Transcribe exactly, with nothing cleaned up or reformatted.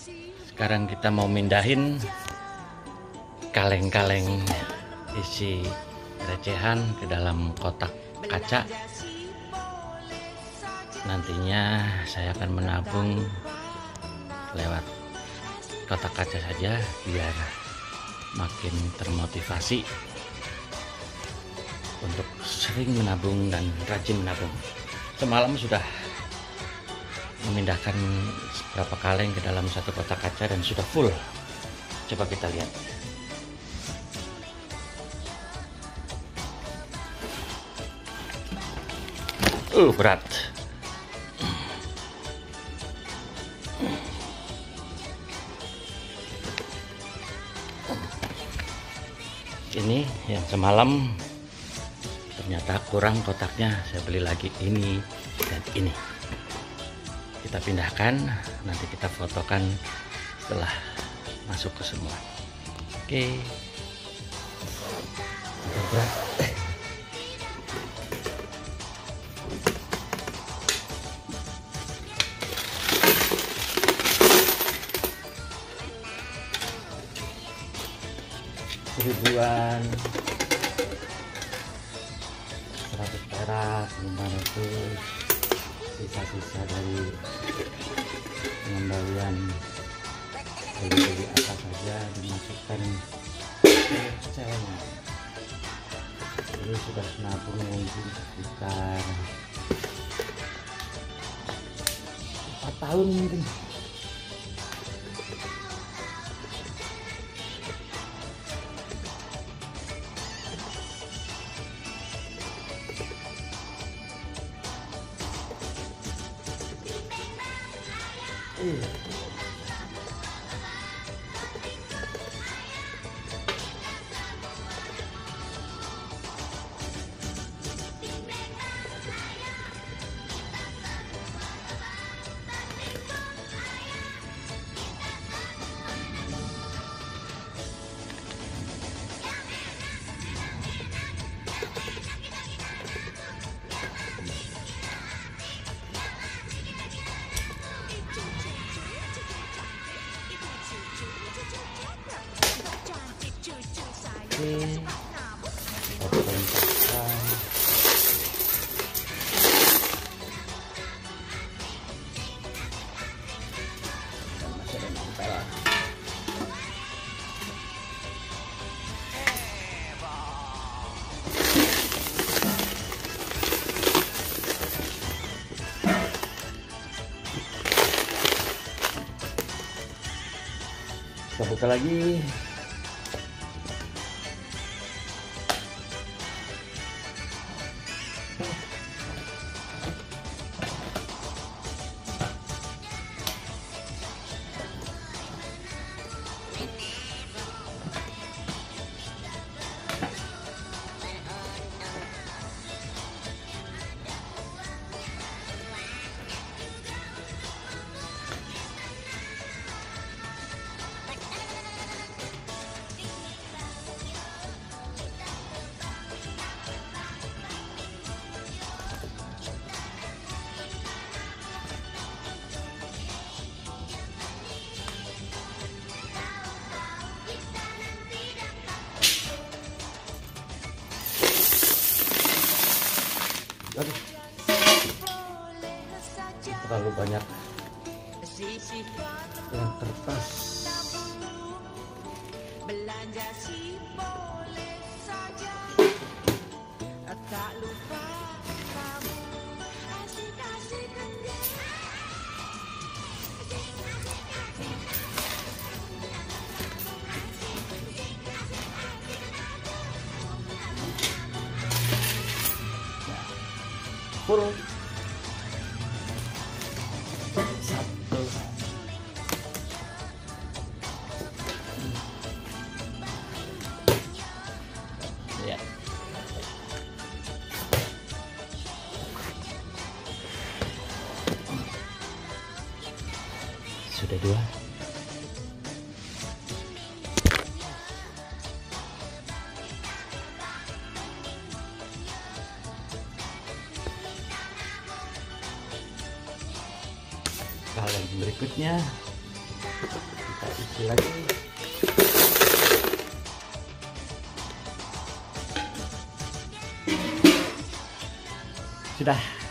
Sekarang kita mau mindahin kaleng-kaleng isi recehan ke dalam kotak kaca. Nantinya saya akan menabung lewat kotak kaca saja biar makin termotivasi untuk sering menabung dan rajin menabung. Semalam sudah memindahkan beberapa kaleng ke dalam satu kotak kaca dan sudah full. Coba kita lihat. Uh, berat. Ini yang semalam ternyata kurang kotaknya, saya beli lagi ini dan ini. Kita pindahkan, nanti kita fotokan setelah masuk ke semua. Oke. Berat. Ribuan, seratus perak, lima ratus, sisa-sisa dari pengembalian beli-beli apa saja dimasukkan ke celengnya. Ini sudah nabung mungkin sekitar empat tahun mungkin. Iya. Oke, kita bentangkan. Dan masih ada nempel. Kita buka lagi. Aduh, terlalu banyak yang kertas. Belanja sih boleh saja, tak lupa kamu asik-asik kerja. Full satu. Ya. Sudah dua. Kaleng berikutnya Kita isi lagi. Sudah.